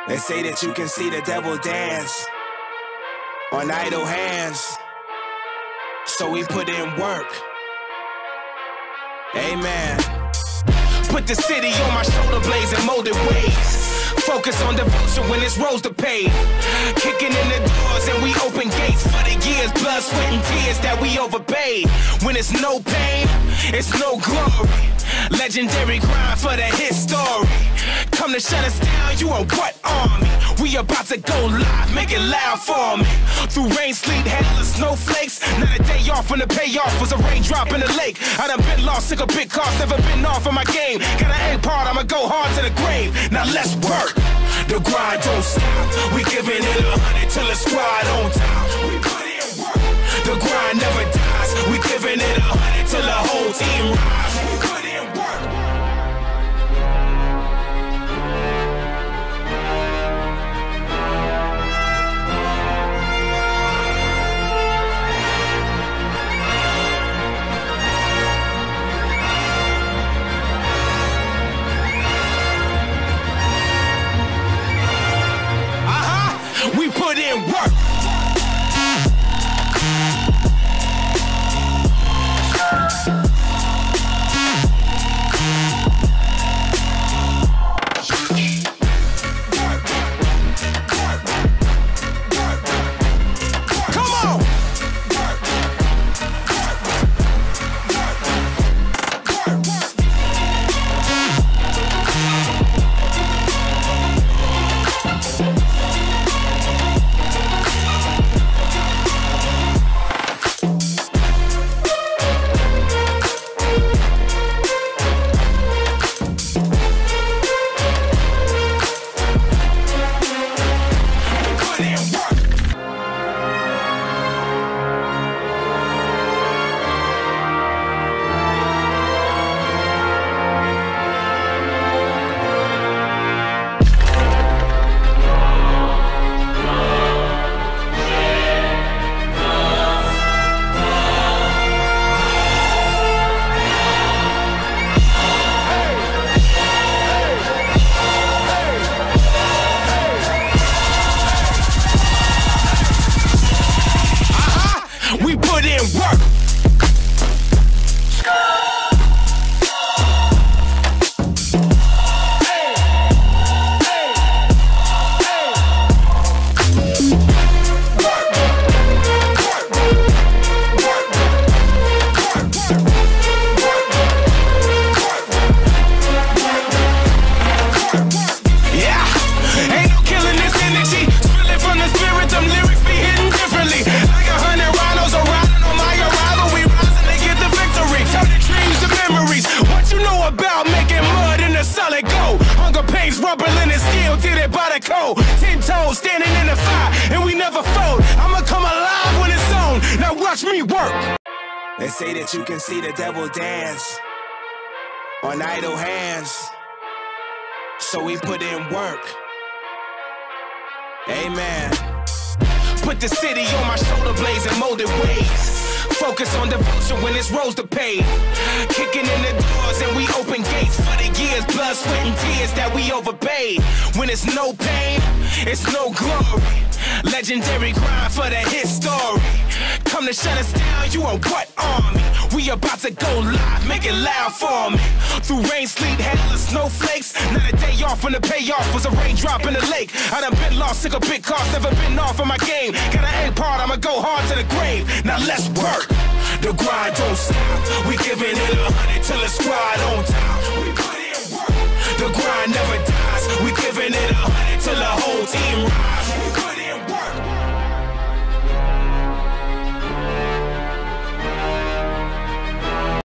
They say that you can see the devil dance on idle hands, so we put in work. Amen. Put the city on my shoulder blades and molded ways. Focus on devotion when it's roads to pave. Kicking in the doors and we open gates for the years, blood, sweat, and tears that we overpaid. When it's no pain, it's no glory. Legendary grind for the history. Come to shut us down, you on what army? We about to go live, make it loud for me. Through rain, sleet, hail, and snowflakes. Not a day off when the payoff was a raindrop in the lake. I done been lost, took a big cost, never been off of my game. Got an egg part, I'ma go hard to the grave. Now let's work. The grind don't stop. We giving it 100 till the squad on top. We put in work. The grind never dies. We giving it 100 till the whole team rise. We put in work. We put in work. We put in work. Rumbling and steel, did it by the code. 10 toes standing in the fire, and we never fold. I'ma come alive when it's on. Now watch me work. They say that you can see the devil dance on idle hands, so we put in work. Amen. Put the city on my shoulder blades and molded ways. Focus on devotion when it's roads to pave. Kicking in the doors and we open gates for the years, blood, sweat, and tears that we overpaid. When it's no pain, it's no glory. Legendary grind for the history. Come to shut us down, you on what army? We about to go live, make it loud for me. Through rain, sleet, hail, and snowflakes. Not a day off when the payoff was a raindrop in the lake. I done been lost, took a big cost, never been off of my game. Got an egg part, I'ma go hard to the grave. Now let's work. The grind don't stop. We giving it 100 till the squad on top.